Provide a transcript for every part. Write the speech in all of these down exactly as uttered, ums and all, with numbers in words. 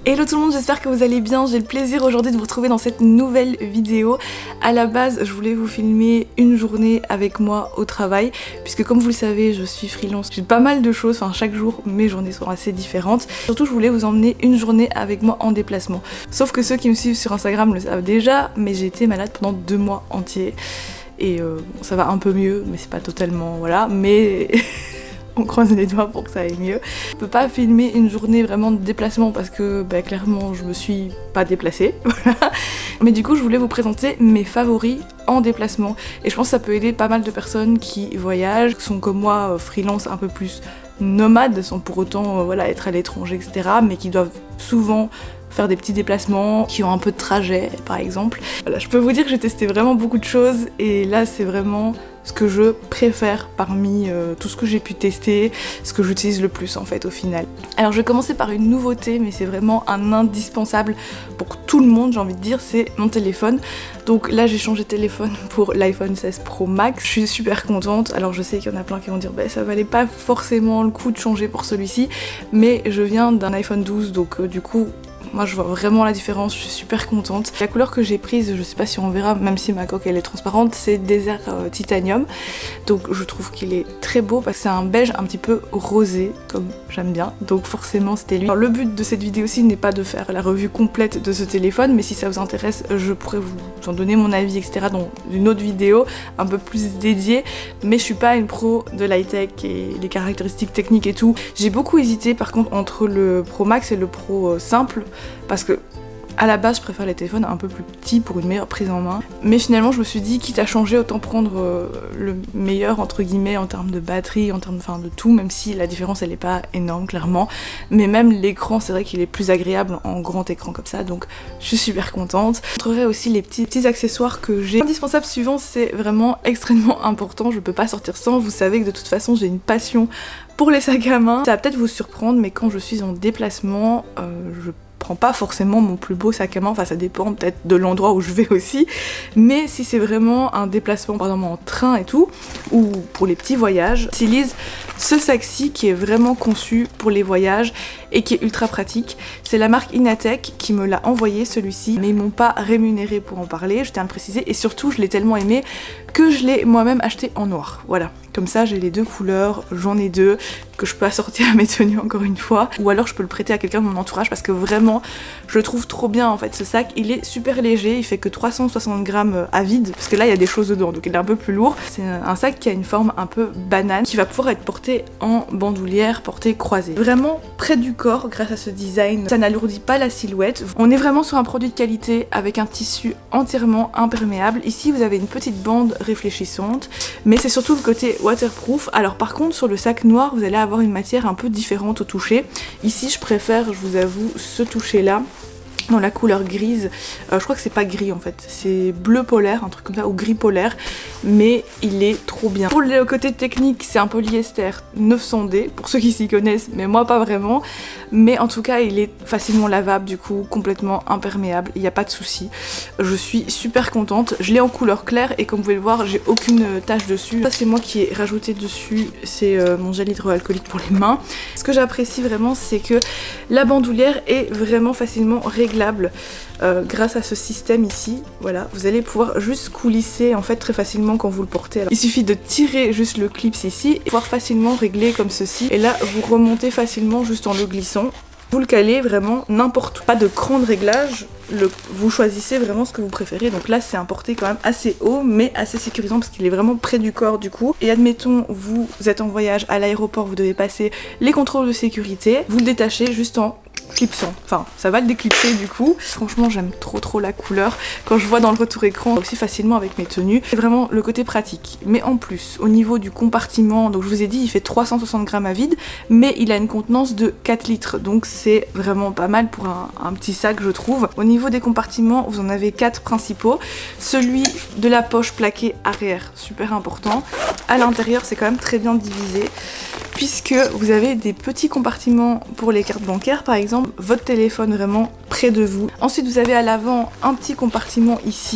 Hello tout le monde, j'espère que vous allez bien. J'ai le plaisir aujourd'hui de vous retrouver dans cette nouvelle vidéo. À la base, je voulais vous filmer une journée avec moi au travail, puisque comme vous le savez, je suis freelance. J'ai pas mal de choses, enfin chaque jour mes journées sont assez différentes. Surtout, je voulais vous emmener une journée avec moi en déplacement. Sauf que ceux qui me suivent sur Instagram le savent déjà, mais j'ai été malade pendant deux mois entiers. Et euh, ça va un peu mieux, mais c'est pas totalement, voilà, mais... on croise les doigts pour que ça aille mieux. Je peux pas filmer une journée vraiment de déplacement parce que bah, clairement je me suis pas déplacée. Mais du coup je voulais vous présenter mes favoris en déplacement. Et je pense que ça peut aider pas mal de personnes qui voyagent, qui sont comme moi freelance un peu plus nomades, sans pour autant euh, voilà, être à l'étranger, et cetera. Mais qui doivent souvent faire des petits déplacements, qui ont un peu de trajet par exemple. Voilà, je peux vous dire que j'ai testé vraiment beaucoup de choses et là c'est vraiment ce que je préfère parmi euh, tout ce que j'ai pu tester, ce que j'utilise le plus en fait au final. Alors je vais commencer par une nouveauté, mais c'est vraiment un indispensable pour tout le monde, j'ai envie de dire, c'est mon téléphone. Donc là j'ai changé de téléphone pour l'iPhone seize Pro Max, je suis super contente. Alors je sais qu'il y en a plein qui vont dire bah ça valait pas forcément le coup de changer pour celui-ci, mais je viens d'un iPhone douze, donc euh, du coup moi je vois vraiment la différence, je suis super contente. La couleur que j'ai prise, je sais pas si on verra, même si ma coque elle est transparente, c'est Desert euh, Titanium. Donc je trouve qu'il est très beau parce que c'est un beige un petit peu rosé, comme j'aime bien. Donc forcément c'était lui. Alors le but de cette vidéo-ci n'est pas de faire la revue complète de ce téléphone, mais si ça vous intéresse, je pourrais vous en donner mon avis, et cetera dans une autre vidéo un peu plus dédiée. Mais je suis pas une pro de l'high-tech et les caractéristiques techniques et tout. J'ai beaucoup hésité par contre entre le Pro Max et le Pro euh, simple. Parce que à la base je préfère les téléphones un peu plus petits pour une meilleure prise en main, mais finalement je me suis dit quitte à changer autant prendre euh, le meilleur entre guillemets en termes de batterie, en termes de, enfin, de tout, même si la différence elle est pas énorme clairement, mais même l'écran c'est vrai qu'il est plus agréable en grand écran comme ça, donc je suis super contente. Je montrerai aussi les petits, petits accessoires que j'ai. L'indispensable suivant, c'est vraiment extrêmement important, je peux pas sortir sans, vous savez que de toute façon j'ai une passion pour les sacs à main. Ça va peut-être vous surprendre, mais quand je suis en déplacement, euh, je prends pas forcément mon plus beau sac à main, enfin ça dépend peut-être de l'endroit où je vais aussi, mais si c'est vraiment un déplacement par exemple en train et tout, ou pour les petits voyages, j'utilise ce sac-ci qui est vraiment conçu pour les voyages et qui est ultra pratique. C'est la marque Inatech qui me l'a envoyé celui-ci, mais ils m'ont pas rémunéré pour en parler, je tiens à le préciser, et surtout je l'ai tellement aimé que je l'ai moi-même acheté en noir, voilà. Comme ça j'ai les deux couleurs, j'en ai deux, que je peux assortir à mes tenues encore une fois, ou alors je peux le prêter à quelqu'un de mon entourage parce que vraiment je le trouve trop bien en fait ce sac. Il est super léger, il fait que trois cent soixante grammes à vide, parce que là il y a des choses dedans donc il est un peu plus lourd. C'est un sac qui a une forme un peu banane, qui va pouvoir être porté en bandoulière, porté croisé. Vraiment près du corps grâce à ce design, ça n'alourdit pas la silhouette. On est vraiment sur un produit de qualité avec un tissu entièrement imperméable. Ici vous avez une petite bande réfléchissante, mais c'est surtout le côté waterproof. Alors par contre sur le sac noir vous allez avoir une matière un peu différente au toucher. Ici je préfère, je vous avoue, ce toucher là dans la couleur grise, euh, je crois que c'est pas gris en fait, c'est bleu polaire, un truc comme ça, ou gris polaire, mais il est trop bien. Pour le côté technique, c'est un polyester neuf cents D, pour ceux qui s'y connaissent, mais moi pas vraiment, mais en tout cas il est facilement lavable, du coup complètement imperméable, il n'y a pas de souci. Je suis super contente, je l'ai en couleur claire et comme vous pouvez le voir, j'ai aucune tache dessus. Ça c'est moi qui ai rajouté dessus, c'est euh, mon gel hydroalcoolique pour les mains. Ce que j'apprécie vraiment, c'est que la bandoulière est vraiment facilement réglable. Euh, grâce à ce système ici, voilà, vous allez pouvoir juste coulisser en fait très facilement quand vous le portez. Alors, il suffit de tirer juste le clip ici et pouvoir facilement régler comme ceci, et là vous remontez facilement juste en le glissant. Vous le calez vraiment n'importe où, pas de cran de réglage, le, vous choisissez vraiment ce que vous préférez. Donc là c'est un porté quand même assez haut mais assez sécurisant parce qu'il est vraiment près du corps du coup. Et admettons vous êtes en voyage à l'aéroport, vous devez passer les contrôles de sécurité, vous le détachez juste en clipsant, enfin ça va le déclipser du coup. Franchement j'aime trop trop la couleur, quand je vois dans le retour écran aussi facilement avec mes tenues, c'est vraiment le côté pratique. Mais en plus au niveau du compartiment, donc je vous ai dit il fait trois cent soixante grammes à vide, mais il a une contenance de quatre litres, donc c'est vraiment pas mal pour un, un petit sac je trouve. Au niveau des compartiments vous en avez quatre principaux, celui de la poche plaquée arrière, super important. À l'intérieur c'est quand même très bien divisé, puisque vous avez des petits compartiments pour les cartes bancaires par exemple, votre téléphone vraiment près de vous. Ensuite vous avez à l'avant un petit compartiment ici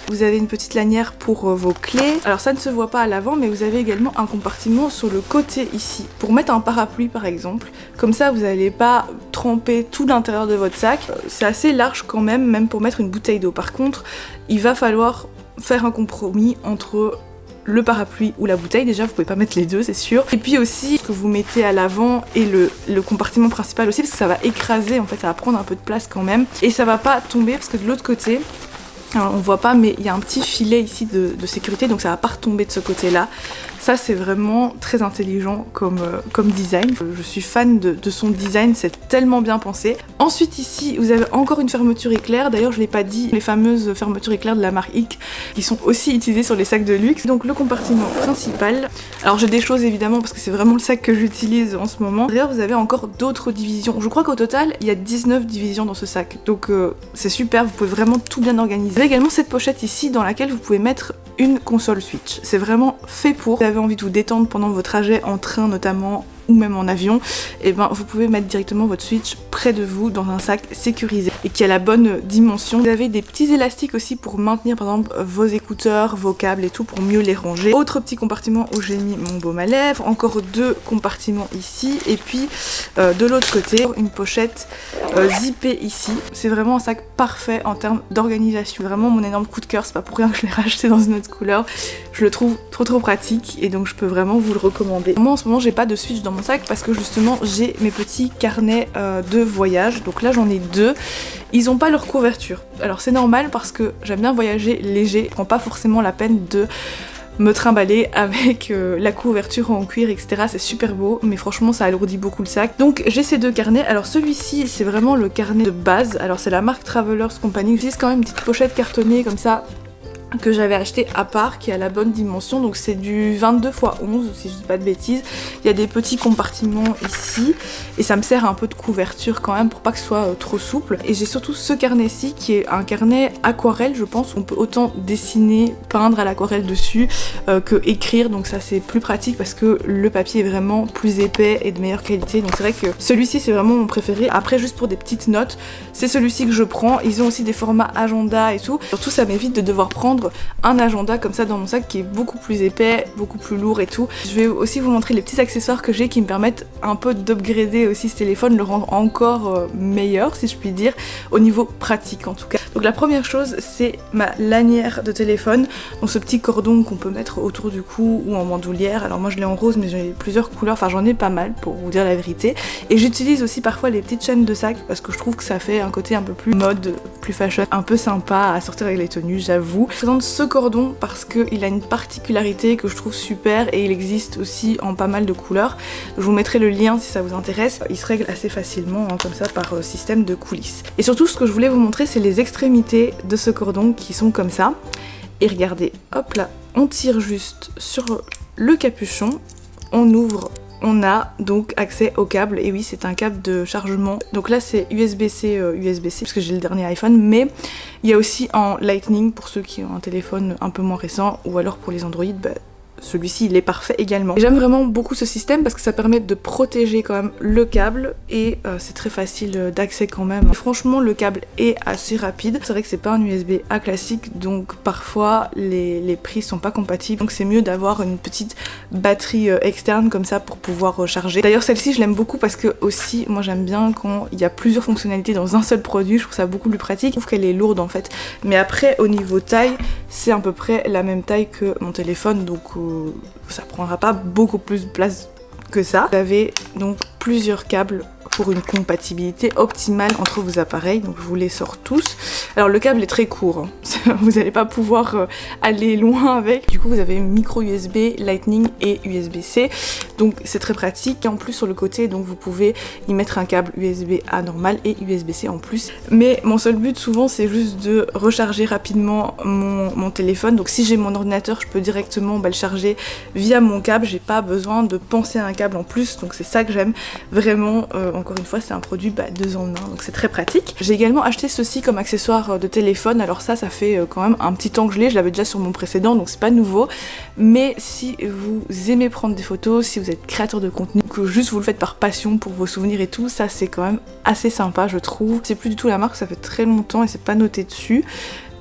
Vous avez une petite lanière pour euh, vos clés. Alors ça ne se voit pas à l'avant, mais vous avez également un compartiment sur le côté ici pour mettre un parapluie par exemple. Comme ça vous n'allez pas tremper tout l'intérieur de votre sac. Euh, c'est assez large quand même, même pour mettre une bouteille d'eau. Par contre, il va falloir faire un compromis entre le parapluie ou la bouteille. Déjà vous pouvez pas mettre les deux, c'est sûr, et puis aussi ce que vous mettez à l'avant et le, le compartiment principal aussi, parce que ça va écraser, en fait ça va prendre un peu de place quand même, et ça va pas tomber parce que de l'autre côté, alors on voit pas mais il y a un petit filet ici de, de sécurité, donc ça va pas retomber de ce côté là. Ça c'est vraiment très intelligent comme, euh, comme design. Je suis fan de, de son design, c'est tellement bien pensé. Ensuite ici vous avez encore une fermeture éclair, d'ailleurs je l'ai pas dit, les fameuses fermetures éclair de la marque I C qui sont aussi utilisées sur les sacs de luxe. Donc le compartiment principal, alors j'ai des choses évidemment parce que c'est vraiment le sac que j'utilise en ce moment. D'ailleurs vous avez encore d'autres divisions, je crois qu'au total il y a dix-neuf divisions dans ce sac, donc euh, c'est super, vous pouvez vraiment tout bien organiser. Vous avez également cette pochette ici dans laquelle vous pouvez mettre une console Switch, c'est vraiment fait pour. Vous avez envie de vous détendre pendant vos trajets en train notamment ou même en avion, et ben vous pouvez mettre directement votre Switch près de vous dans un sac sécurisé et qui a la bonne dimension. Vous avez des petits élastiques aussi pour maintenir par exemple vos écouteurs, vos câbles et tout pour mieux les ranger. Autre petit compartiment où j'ai mis mon baume à lèvres, encore deux compartiments ici, et puis euh, de l'autre côté une pochette euh, zippée ici. C'est vraiment un sac parfait en termes d'organisation. Vraiment mon énorme coup de cœur, c'est pas pour rien que je l'ai racheté dans une autre couleur. Je le trouve trop trop pratique et donc je peux vraiment vous le recommander. Moi en ce moment j'ai pas de Switch dans mon sac parce que justement j'ai mes petits carnets euh, de voyage, donc là j'en ai deux. Ils ont pas leur couverture, alors c'est normal parce que j'aime bien voyager léger, je prends pas forcément la peine de me trimballer avec euh, la couverture en cuir, et cetera. C'est super beau, mais franchement ça alourdit beaucoup le sac. Donc j'ai ces deux carnets. Alors celui-ci c'est vraiment le carnet de base, alors c'est la marque Travelers Company. J'utilise quand même une petite pochette cartonnée comme ça que j'avais acheté à part, qui a la bonne dimension, donc c'est du vingt-deux par onze si je dis pas de bêtises. Il y a des petits compartiments ici et ça me sert un peu de couverture quand même pour pas que ce soit euh, trop souple. Et j'ai surtout ce carnet-ci qui est un carnet aquarelle, je pense. On peut autant dessiner, peindre à l'aquarelle dessus euh, que écrire, donc ça c'est plus pratique parce que le papier est vraiment plus épais et de meilleure qualité, donc c'est vrai que celui-ci c'est vraiment mon préféré. Après juste pour des petites notes, c'est celui-ci que je prends. Ils ont aussi des formats agenda et tout, surtout ça m'évite de devoir prendre un agenda comme ça dans mon sac qui est beaucoup plus épais, beaucoup plus lourd et tout. Je vais aussi vous montrer les petits accessoires que j'ai qui me permettent un peu d'upgrader aussi ce téléphone, le rendre encore euh, meilleur si je puis dire, au niveau pratique en tout cas. Donc la première chose c'est ma lanière de téléphone, donc ce petit cordon qu'on peut mettre autour du cou ou en bandoulière. Alors moi je l'ai en rose mais j'ai plusieurs couleurs, enfin j'en ai pas mal pour vous dire la vérité. Et j'utilise aussi parfois les petites chaînes de sac parce que je trouve que ça fait un côté un peu plus mode, plus fashion, un peu sympa à sortir avec les tenues, j'avoue. Je présente ce cordon parce qu'il a une particularité que je trouve super et il existe aussi en pas mal de couleurs. Je vous mettrai le lien si ça vous intéresse. Il se règle assez facilement hein, comme ça par euh, système de coulisses. Et surtout ce que je voulais vous montrer c'est les extrémités de ce cordon qui sont comme ça. Et regardez, hop là, on tire juste sur le capuchon, on ouvre. On a donc accès au câble, et oui c'est un câble de chargement, donc là c'est U S B C, euh, U S B C parce que j'ai le dernier iPhone, mais il y a aussi en Lightning pour ceux qui ont un téléphone un peu moins récent, ou alors pour les Android, bah, celui-ci il est parfait également. J'aime vraiment beaucoup ce système parce que ça permet de protéger quand même le câble et euh, c'est très facile d'accès quand même. Franchement le câble est assez rapide, c'est vrai que c'est pas un U S B A classique donc parfois les, les prises sont pas compatibles, donc c'est mieux d'avoir une petite batterie euh, externe comme ça pour pouvoir recharger. D'ailleurs celle-ci je l'aime beaucoup parce que aussi moi j'aime bien quand il y a plusieurs fonctionnalités dans un seul produit, je trouve ça beaucoup plus pratique. Je trouve qu'elle est lourde en fait, mais après au niveau taille c'est à peu près la même taille que mon téléphone, donc euh, ça prendra pas beaucoup plus de place que ça. Vous avez donc plusieurs câbles pour une compatibilité optimale entre vos appareils, donc je vous les sors tous. Alors le câble est très court, hein. Vous n'allez pas pouvoir euh, aller loin avec. Du coup vous avez micro U S B, Lightning et U S B C, donc c'est très pratique. Et en plus sur le côté donc vous pouvez y mettre un câble U S B A normal et U S B C en plus. Mais mon seul but souvent c'est juste de recharger rapidement mon, mon téléphone, donc si j'ai mon ordinateur je peux directement bah, le charger via mon câble, j'ai pas besoin de penser à un câble en plus, donc c'est ça que j'aime vraiment. euh, Encore une fois c'est un produit bah, deux en un, donc c'est très pratique. J'ai également acheté ceci comme accessoire de téléphone, alors ça ça fait quand même un petit temps que je l'ai, je l'avais déjà sur mon précédent donc c'est pas nouveau, mais si vous aimez prendre des photos, si vous êtes créateur de contenu, que juste vous le faites par passion pour vos souvenirs et tout, ça c'est quand même assez sympa je trouve. C'est plus du tout la marque, ça fait très longtemps et c'est pas noté dessus.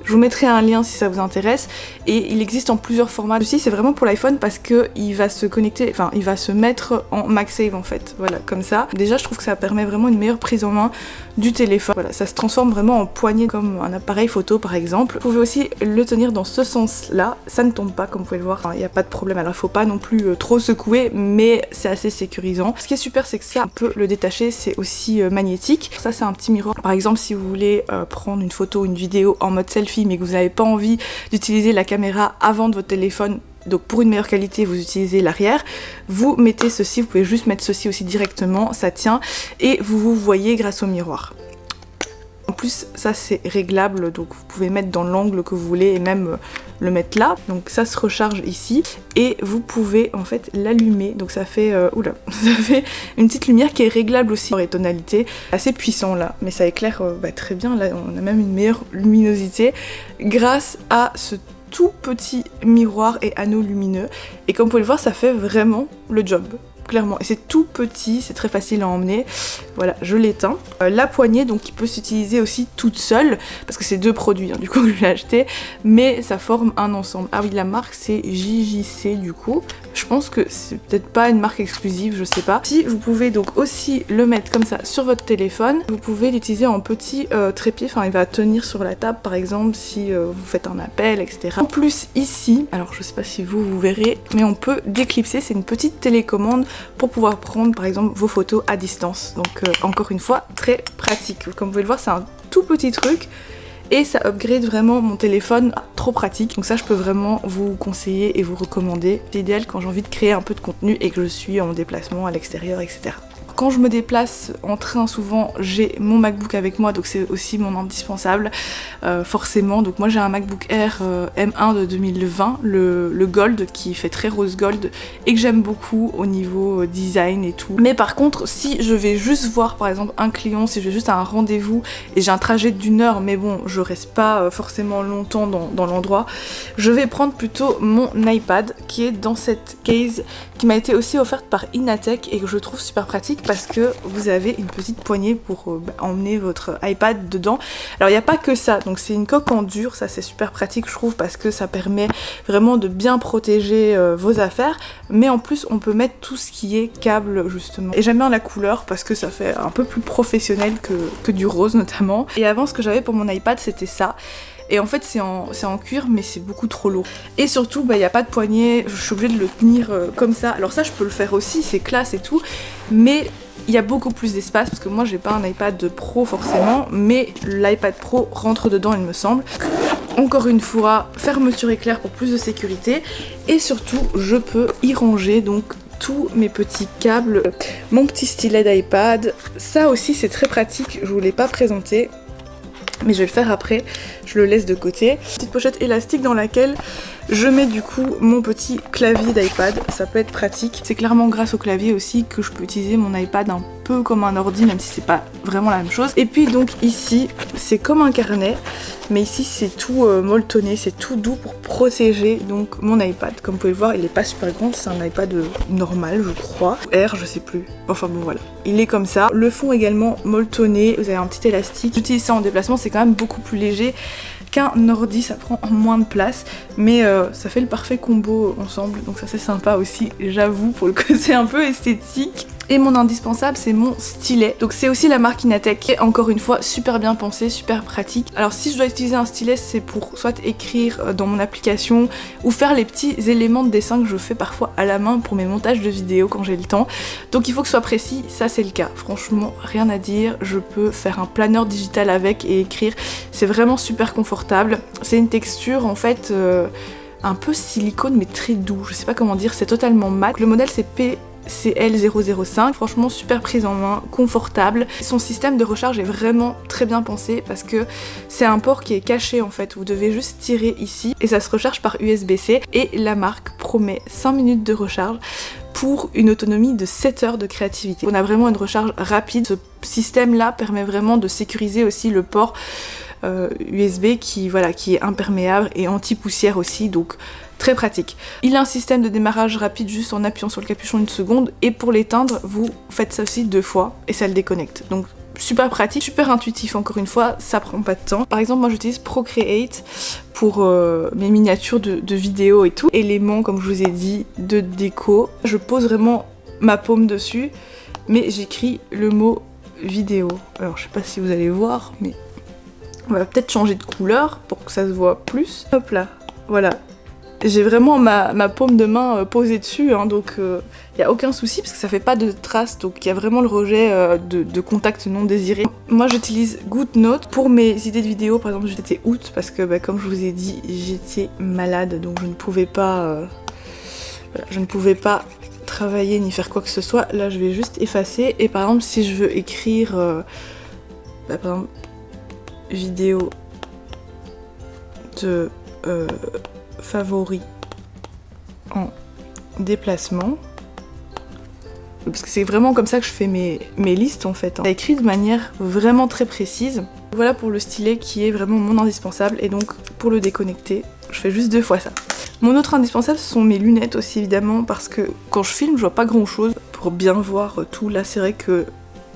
Je vous mettrai un lien si ça vous intéresse et il existe en plusieurs formats. Celui-ci c'est vraiment pour l'iPhone parce que il va se connecter, enfin il va se mettre en MagSafe en fait, voilà comme ça. Déjà je trouve que ça permet vraiment une meilleure prise en main du téléphone. Voilà, ça se transforme vraiment en poignée comme un appareil photo par exemple. Vous pouvez aussi le tenir dans ce sens là, ça ne tombe pas comme vous pouvez le voir, il n'y a pas de problème. Alors il faut pas non plus euh, trop secouer mais c'est assez sécurisant. Ce qui est super c'est que ça on peut le détacher, c'est aussi euh, magnétique. Ça c'est un petit miroir, par exemple si vous voulez euh, prendre une photo ou une vidéo en mode selfie mais que vous n'avez pas envie d'utiliser la caméra avant de votre téléphone, donc pour une meilleure qualité vous utilisez l'arrière, vous mettez ceci, vous pouvez juste mettre ceci aussi directement, ça tient et vous vous voyez grâce au miroir. En plus ça c'est réglable, donc vous pouvez mettre dans l'angle que vous voulez et même le mettre là, donc ça se recharge ici et vous pouvez en fait l'allumer, donc ça fait euh, oula, ça fait une petite lumière qui est réglable aussi dans les tonalités, assez puissant là, mais ça éclaire euh, bah, très bien, là on a même une meilleure luminosité grâce à ce tout petit miroir et anneau lumineux et comme vous pouvez le voir ça fait vraiment le job. Clairement, et c'est tout petit, c'est très facile à emmener. Voilà, je l'éteins. Euh, la poignée, donc qui peut s'utiliser aussi toute seule, parce que c'est deux produits hein, du coup que je l'ai acheté, mais ça forme un ensemble. Ah oui, la marque c'est J J C du coup. Je pense que c'est peut-être pas une marque exclusive, je sais pas. Si vous pouvez donc aussi le mettre comme ça sur votre téléphone, vous pouvez l'utiliser en petit euh, trépied, enfin il va tenir sur la table par exemple si euh, vous faites un appel, et cetera. En plus ici, alors je sais pas si vous vous verrez, mais on peut déclipser, c'est une petite télécommande pour pouvoir prendre par exemple vos photos à distance. Donc euh, encore une fois, très pratique. Comme vous pouvez le voir, c'est un tout petit truc. Et ça upgrade vraiment mon téléphone, trop pratique. Donc ça je peux vraiment vous conseiller et vous recommander. C'est idéal quand j'ai envie de créer un peu de contenu et que je suis en déplacement à l'extérieur, et cetera. Quand je me déplace en train souvent j'ai mon MacBook avec moi, donc c'est aussi mon indispensable euh, forcément. Donc moi j'ai un MacBook Air euh, M un de deux mille vingt, le, le Gold qui fait très rose gold et que j'aime beaucoup au niveau euh, design et tout. Mais par contre si je vais juste voir par exemple un client, si je vais juste à un rendez-vous et j'ai un trajet d'une heure mais bon je reste pas euh, forcément longtemps dans, dans l'endroit, je vais prendre plutôt mon iPad qui est dans cette case qui m'a été aussi offerte par Inatech et que je trouve super pratique parce que vous avez une petite poignée pour euh, bah, emmener votre iPad dedans. Alors il n'y a pas que ça, donc c'est une coque en dur, ça c'est super pratique je trouve parce que ça permet vraiment de bien protéger euh, vos affaires, mais en plus on peut mettre tout ce qui est câble justement. Et j'aime bien la couleur parce que ça fait un peu plus professionnel que, que du rose notamment. Et avant ce que j'avais pour mon iPad c'était ça. Et en fait c'est en, en cuir mais c'est beaucoup trop lourd. Et surtout il bah, n'y a pas de poignée, je suis obligée de le tenir euh, comme ça. Alors ça je peux le faire aussi, c'est classe et tout, mais il y a beaucoup plus d'espace parce que moi j'ai pas un iPad Pro forcément, mais l'iPad Pro rentre dedans il me semble. Encore une fois, fermeture éclair pour plus de sécurité et surtout je peux y ranger donc tous mes petits câbles, mon petit stylet d'iPad. Ça aussi c'est très pratique, je vous l'ai pas présenté. Mais je vais le faire après, je le laisse de côté. Petite pochette élastique dans laquelle je mets du coup mon petit clavier d'iPad, ça peut être pratique. C'est clairement grâce au clavier aussi que je peux utiliser mon iPad un peu comme un ordi, même si c'est pas vraiment la même chose. Et puis donc ici, c'est comme un carnet, mais ici c'est tout euh, molletonné, c'est tout doux pour protéger donc mon iPad. Comme vous pouvez le voir, il est pas super grand, c'est un iPad euh, normal je crois, R je sais plus, enfin bon voilà. Il est comme ça, le fond également molletonné, vous avez un petit élastique. J'utilise ça en déplacement, c'est quand même beaucoup plus léger qu'un ordi, ça prend moins de place, mais euh, ça fait le parfait combo ensemble, donc ça c'est sympa aussi, j'avoue, pour le côté un peu esthétique. Et mon indispensable c'est mon stylet, donc c'est aussi la marque Inatech, et encore une fois super bien pensé, super pratique. Alors si je dois utiliser un stylet c'est pour soit écrire dans mon application ou faire les petits éléments de dessin que je fais parfois à la main pour mes montages de vidéos quand j'ai le temps, donc il faut que ce soit précis, ça c'est le cas, franchement rien à dire, je peux faire un planeur digital avec et écrire, c'est vraiment super confortable. C'est une texture en fait euh, un peu silicone mais très doux, je sais pas comment dire, c'est totalement mat. Le modèle c'est P C L zéro zéro cinq, franchement super prise en main, confortable. Son système de recharge est vraiment très bien pensé parce que c'est un port qui est caché en fait, vous devez juste tirer ici et ça se recharge par U S B C et la marque promet cinq minutes de recharge pour une autonomie de sept heures de créativité. On a vraiment une recharge rapide, ce système là permet vraiment de sécuriser aussi le port euh, U S B qui, voilà, qui est imperméable et anti-poussière aussi, donc très pratique. Il a un système de démarrage rapide juste en appuyant sur le capuchon une seconde et pour l'éteindre vous faites ça aussi deux fois et ça le déconnecte. Donc super pratique, super intuitif encore une fois, ça prend pas de temps. Par exemple moi j'utilise Procreate pour euh, mes miniatures de, de vidéos et tout. Éléments comme je vous ai dit de déco. Je pose vraiment ma paume dessus mais j'écris le mot vidéo. Alors je sais pas si vous allez voir mais on va peut-être changer de couleur pour que ça se voit plus. Hop là, voilà. J'ai vraiment ma, ma paume de main euh, posée dessus, hein, donc il euh, n'y a aucun souci parce que ça fait pas de traces, donc il y a vraiment le rejet euh, de, de contact non désiré. Moi j'utilise GoodNote pour mes idées de vidéos, par exemple j'étais août parce que bah, comme je vous ai dit j'étais malade donc je ne pouvais pas, euh, voilà, je ne pouvais pas travailler ni faire quoi que ce soit. Là je vais juste effacer et par exemple si je veux écrire euh, bah, par exemple vidéo de euh, favoris en déplacement, parce que c'est vraiment comme ça que je fais mes, mes listes en fait, hein. C'est écrit de manière vraiment très précise. Voilà pour le stylet qui est vraiment mon indispensable et donc pour le déconnecter je fais juste deux fois ça. Mon autre indispensable ce sont mes lunettes aussi évidemment parce que quand je filme je vois pas grand chose pour bien voir tout. Là c'est vrai que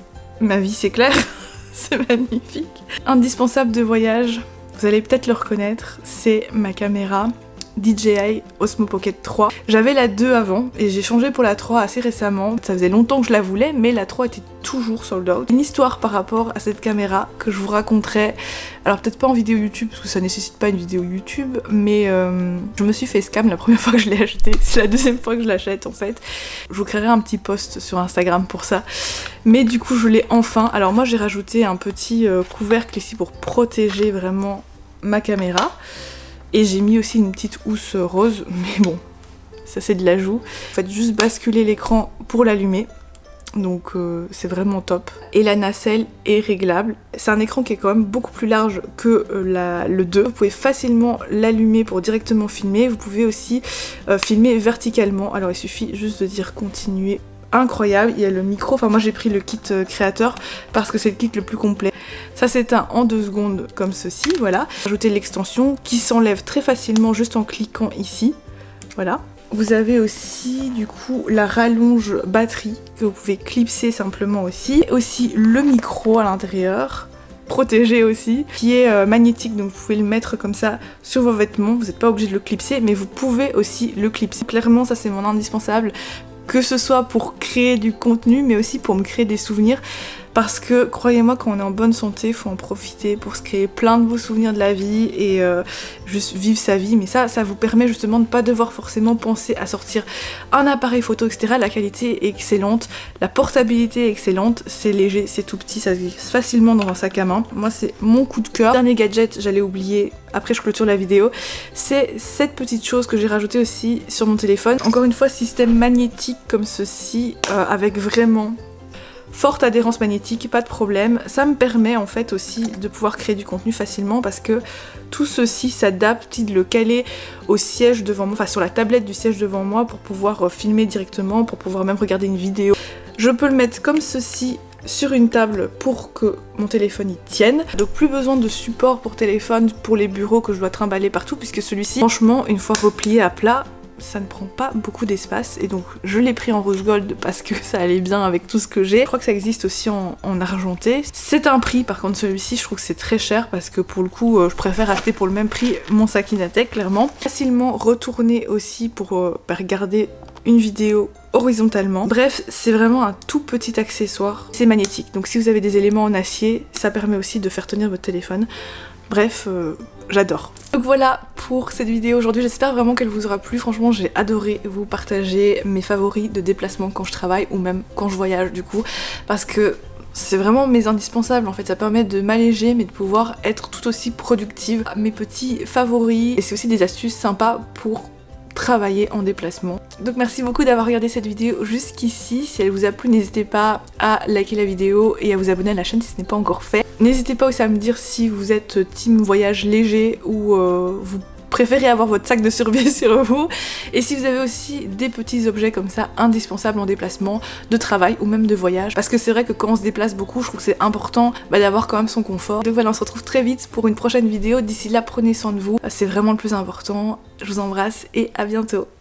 ma vie c'est clair. C'est magnifique. Indispensable de voyage, vous allez peut-être le reconnaître, c'est ma caméra D J I Osmo Pocket trois. J'avais la deux avant et j'ai changé pour la trois assez récemment. Ça faisait longtemps que je la voulais mais la trois était toujours sold out. Une histoire par rapport à cette caméra que je vous raconterai, alors peut-être pas en vidéo YouTube parce que ça nécessite pas une vidéo YouTube, mais euh, je me suis fait scam la première fois que je l'ai acheté. C'est la deuxième fois que je l'achète en fait. Je vous créerai un petit post sur Instagram pour ça. Mais du coup je l'ai enfin. Alors moi j'ai rajouté un petit euh, couvercle ici pour protéger vraiment ma caméra. Et j'ai mis aussi une petite housse rose, mais bon, ça c'est de l'ajout. Vous faites juste basculer l'écran pour l'allumer, donc euh, c'est vraiment top. Et la nacelle est réglable. C'est un écran qui est quand même beaucoup plus large que euh, la, le deux. Vous pouvez facilement l'allumer pour directement filmer. Vous pouvez aussi euh, filmer verticalement. Alors il suffit juste de dire continuer. Incroyable, il y a le micro, enfin moi j'ai pris le kit euh, créateur parce que c'est le kit le plus complet. Ça s'éteint en deux secondes comme ceci, voilà. Ajoutez l'extension qui s'enlève très facilement juste en cliquant ici, voilà. Vous avez aussi du coup la rallonge batterie que vous pouvez clipser simplement aussi. Et aussi le micro à l'intérieur, protégé aussi, qui est euh, magnétique, donc vous pouvez le mettre comme ça sur vos vêtements. Vous n'êtes pas obligé de le clipser mais vous pouvez aussi le clipser. Clairement ça c'est mon indispensable. Que ce soit pour créer du contenu mais aussi pour me créer des souvenirs parce que croyez-moi quand on est en bonne santé il faut en profiter pour se créer plein de beaux souvenirs de la vie et euh, juste vivre sa vie, mais ça ça vous permet justement de ne pas devoir forcément penser à sortir un appareil photo etc. La qualité est excellente, la portabilité est excellente, c'est léger, c'est tout petit, ça se glisse facilement dans un sac à main. Moi c'est mon coup de cœur. Dernier gadget, j'allais oublier, après je clôture la vidéo, c'est cette petite chose que j'ai rajoutée aussi sur mon téléphone. Encore une fois système magnétique comme ceci euh, avec vraiment forte adhérence magnétique, pas de problème. Ça me permet en fait aussi de pouvoir créer du contenu facilement parce que tout ceci s'adapte, de le caler au siège devant moi, enfin sur la tablette du siège devant moi pour pouvoir filmer directement, pour pouvoir même regarder une vidéo. Je peux le mettre comme ceci sur une table pour que mon téléphone y tienne. Donc plus besoin de support pour téléphone pour les bureaux que je dois trimballer partout puisque celui-ci, franchement, une fois replié à plat, ça ne prend pas beaucoup d'espace et donc je l'ai pris en rose gold parce que ça allait bien avec tout ce que j'ai. Je crois que ça existe aussi en, en argenté. C'est un prix, par contre celui-ci je trouve que c'est très cher parce que pour le coup euh, je préfère acheter pour le même prix mon sac Inateck clairement. Facilement retourner aussi pour euh, regarder une vidéo horizontalement. Bref, c'est vraiment un tout petit accessoire. C'est magnétique, donc si vous avez des éléments en acier, ça permet aussi de faire tenir votre téléphone. Bref, euh, j'adore. Donc voilà pour cette vidéo aujourd'hui, j'espère vraiment qu'elle vous aura plu. Franchement, j'ai adoré vous partager mes favoris de déplacement quand je travaille ou même quand je voyage du coup, parce que c'est vraiment mes indispensables en fait, ça permet de m'alléger mais de pouvoir être tout aussi productive. Mes petits favoris et c'est aussi des astuces sympas pour travailler en déplacement. Donc merci beaucoup d'avoir regardé cette vidéo jusqu'ici. Si elle vous a plu, n'hésitez pas à liker la vidéo et à vous abonner à la chaîne si ce n'est pas encore fait. N'hésitez pas aussi à me dire si vous êtes team voyage léger ou euh, vous préférez avoir votre sac de survie sur vous, et si vous avez aussi des petits objets comme ça indispensables en déplacement, de travail ou même de voyage, parce que c'est vrai que quand on se déplace beaucoup, je trouve que c'est important bah, d'avoir quand même son confort. Donc voilà, on se retrouve très vite pour une prochaine vidéo. D'ici là, prenez soin de vous, c'est vraiment le plus important. Je vous embrasse et à bientôt.